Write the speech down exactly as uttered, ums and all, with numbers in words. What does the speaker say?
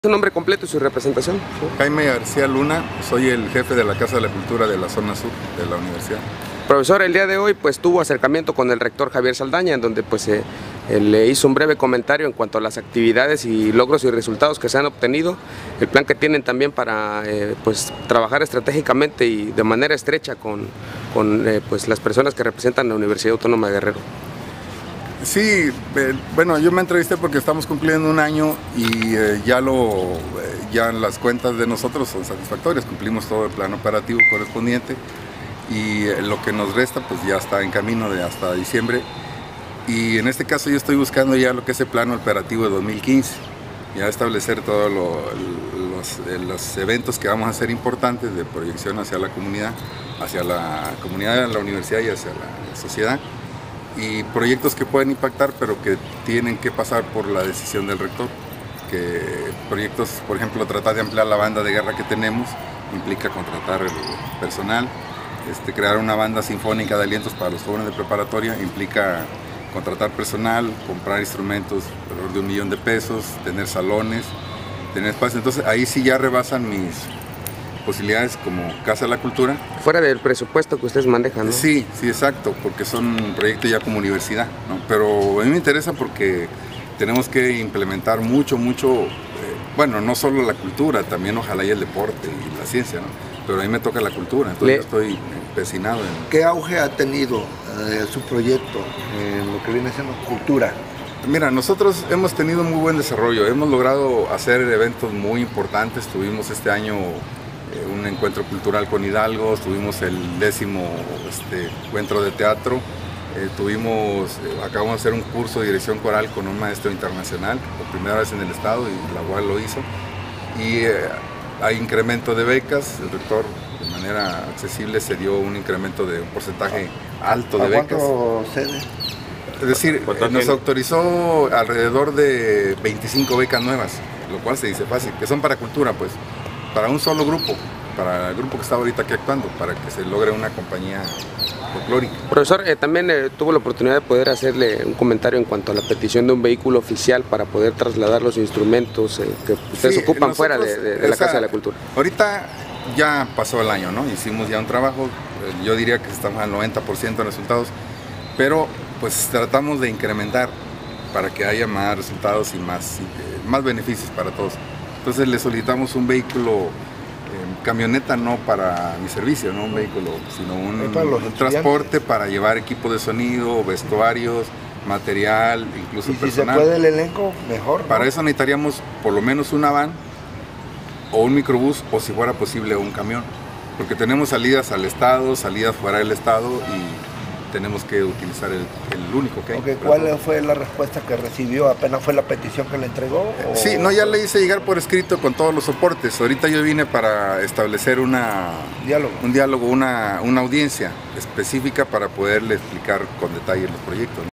Su nombre completo y su representación. Jaime García Luna, soy el jefe de la Casa de la Cultura de la zona sur de la universidad. Profesor, el día de hoy pues tuvo acercamiento con el rector Javier Saldaña, en donde pues eh, le hizo un breve comentario en cuanto a las actividades y logros y resultados que se han obtenido, el plan que tienen también para eh, pues trabajar estratégicamente y de manera estrecha con, con eh, pues las personas que representan la Universidad Autónoma de Guerrero. Sí, eh, bueno, yo me entrevisté porque estamos cumpliendo un año y eh, ya lo, eh, ya las cuentas de nosotros son satisfactorias, cumplimos todo el plan operativo correspondiente y eh, lo que nos resta pues ya está en camino de hasta diciembre, y en este caso yo estoy buscando ya lo que es el plan operativo de dos mil quince, ya establecer todos lo, los, eh, los eventos que vamos a hacer importantes de proyección hacia la comunidad, hacia la comunidad de la universidad y hacia la sociedad, y proyectos que pueden impactar pero que tienen que pasar por la decisión del rector, que proyectos, por ejemplo, tratar de ampliar la banda de guerra que tenemos, implica contratar el personal, este, crear una banda sinfónica de alientos para los jóvenes de preparatoria, implica contratar personal, comprar instrumentos alrededor de un millón de pesos, tener salones, tener espacio, entonces ahí sí ya rebasan mis posibilidades como Casa de la Cultura. Fuera del presupuesto que ustedes manejan, ¿no? Sí, sí, exacto, porque son proyectos ya como universidad, ¿no? Pero a mí me interesa porque tenemos que implementar mucho, mucho, eh, bueno, no solo la cultura, también ojalá y el deporte y la ciencia, ¿no? Pero a mí me toca la cultura, entonces yo estoy empecinado en... ¿Qué auge ha tenido eh, su proyecto en lo que viene siendo cultura? Mira, nosotros hemos tenido muy buen desarrollo, hemos logrado hacer eventos muy importantes, tuvimos este año un encuentro cultural con Hidalgo, tuvimos el décimo este, encuentro de teatro, eh, tuvimos, eh, acabamos de hacer un curso de dirección coral con un maestro internacional, por primera vez en el estado, y la U A L lo hizo, y eh, hay incremento de becas, el rector de manera accesible se dio un incremento de un porcentaje alto de becas. ¿Cuánto cede? Es decir, nos autorizó alrededor de veinticinco becas nuevas, lo cual se dice fácil, que son para cultura, pues, para un solo grupo, para el grupo que está ahorita aquí actuando, para que se logre una compañía folclórica. Profesor, eh, también eh, tuvo la oportunidad de poder hacerle un comentario en cuanto a la petición de un vehículo oficial para poder trasladar los instrumentos eh, que ustedes sí, ocupan nosotros, fuera de, de, de la esa, Casa de la Cultura. Ahorita ya pasó el año, ¿no? Hicimos ya un trabajo, yo diría que estamos al noventa por ciento de resultados, pero pues tratamos de incrementar para que haya más resultados y más, y, más beneficios para todos. Entonces le solicitamos un vehículo, eh, camioneta no para mi servicio, no un vehículo, sino un, un transporte para llevar equipo de sonido, vestuarios, material, incluso y personal. Si se puede el elenco, mejor, ¿no? Para eso necesitaríamos por lo menos una van o un microbús, o si fuera posible un camión, porque tenemos salidas al estado, salidas fuera del estado y tenemos que utilizar el, el único que hay. Okay, ¿cuál todo. fue la respuesta que recibió? ¿Apenas fue la petición que le entregó? O... Sí, no, ya le hice llegar por escrito con todos los soportes. Ahorita yo vine para establecer una, diálogo. un diálogo, una, una audiencia específica para poderle explicar con detalle los proyectos, ¿no?